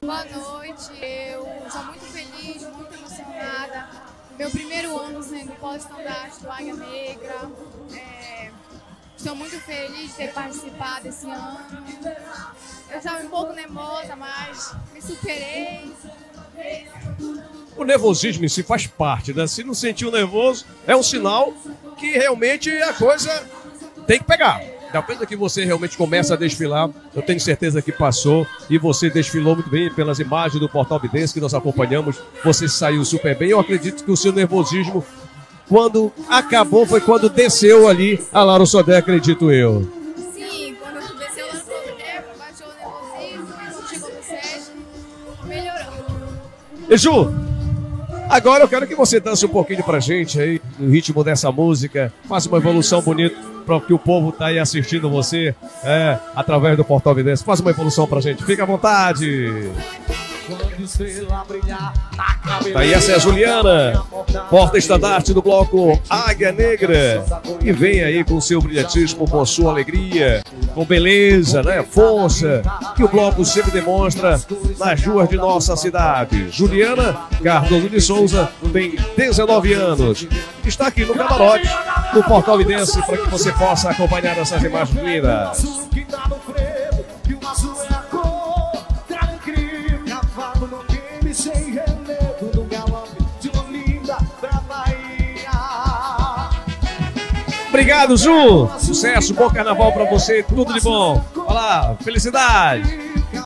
Boa noite, eu estou muito feliz, muito emocionada. Meu primeiro ano sendo pós-estandarte do Águia Negra. Estou muito feliz de ter participado desse ano. Eu estava um pouco nervosa, mas me superei. O nervosismo em si faz parte, né? Se não sentiu nervoso, é um sinal que realmente a coisa tem que pegar. Depois que você realmente começa a desfilar, eu tenho certeza que passou e você desfilou muito bem pelas imagens do Portal Vidência que nós acompanhamos. Você saiu super bem. Eu acredito que o seu nervosismo, quando acabou, foi quando desceu ali a Lara Sodré, acredito eu. Sim, quando desceu lá no Sodré, baixou o nervosismo, chegou no set, melhorou. E Ju, agora eu quero que você dance um pouquinho pra gente aí, no ritmo dessa música. Faça uma evolução bonita para que o povo tá aí assistindo você através do Portal Vidência. Faz uma evolução pra gente, fica à vontade. Daí essa é a Juliana, porta-estandarte do bloco Águia Negra, que vem aí com seu brilhantismo, com sua alegria, com beleza, né, força, que o bloco sempre demonstra nas ruas de nossa cidade. Juliana Cardoso de Souza tem 19 anos, está aqui no camarote do Portal Vidência para que você possa acompanhar essas imagens lindas. Obrigado, Ju. Sucesso, bom carnaval pra você, tudo de bom. Olá, felicidade.